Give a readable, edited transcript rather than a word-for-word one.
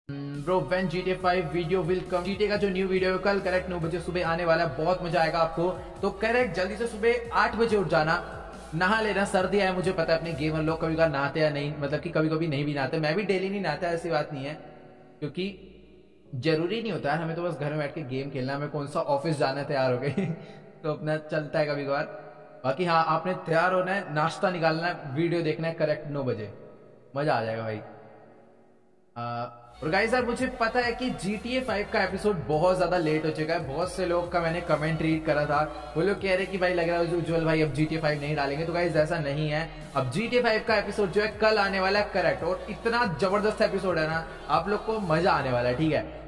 Bro when GTA 5 video will come. GTA का जो new video है कल करेक्ट 9 बजे सुबह आने वाला है, बहुत मजा आएगा आपको। तो करेक्ट जल्दी से सुबह 8 बजे उठ जाना, नहा लेना। सर्दी है मुझे पता है, अपने गेमर लोग कभी कभी नहाते या नहीं, मतलब कि कभी कभी नहीं भी नहाते, मैं भी डेली नहीं नहाता, ऐसी बात नहीं है, क्योंकि जरूरी नहीं होता है, हमें तो बस घर में बैठ के गेम खेलना, हमें कौन सा ऑफिस जाना है तैयार हो गए तो अपना चलता है कभी कभार। बाकी हाँ, आपने तैयार होना है, नाश्ता निकालना है, वीडियो देखना है करेक्ट 9 बजे, मजा आ जाएगा भाई। और गाइस यार मुझे पता है कि GTA 5 का एपिसोड बहुत ज्यादा लेट हो चुका है, बहुत से लोग का मैंने कमेंट रीड करा था, वो लोग कह रहे कि भाई लग रहा है उज्जवल भाई अब GTA 5 नहीं डालेंगे। तो गाइस ऐसा नहीं है, अब GTA 5 का एपिसोड जो है कल आने वाला है करेक्ट, और इतना जबरदस्त एपिसोड है ना, आप लोग को मजा आने वाला है, ठीक है।